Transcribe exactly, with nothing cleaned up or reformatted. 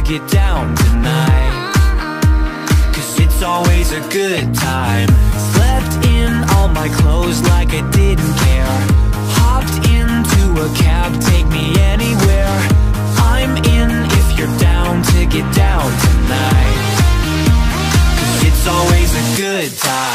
get down tonight, 'cause it's always a good time. Slept in all my clothes like I didn't care. Hopped into a cab, take me anywhere. I'm in if you're down to get down tonight, 'cause it's always a good time.